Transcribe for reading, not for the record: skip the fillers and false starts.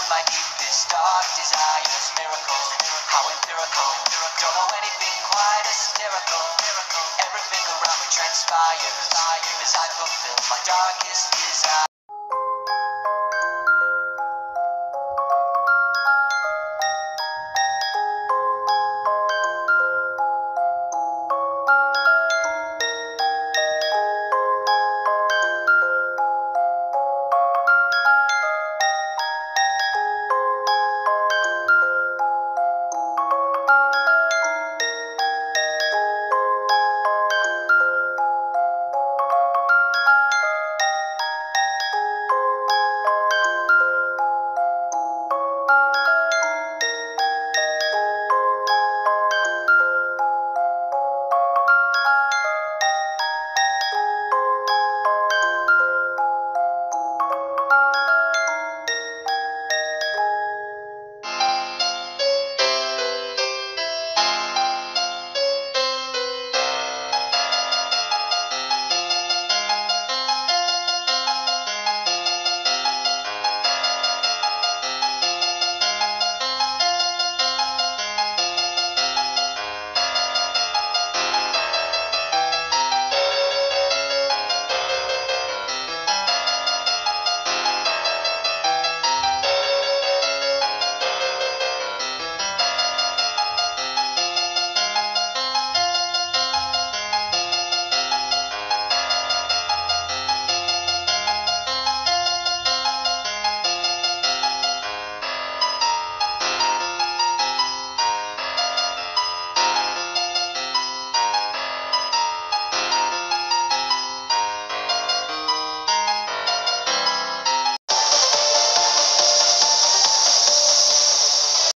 my deepest dark desires. Miracles, how empirical. Don't know anything quite hysterical. Everything around me transpires as I fulfill my darkest desire.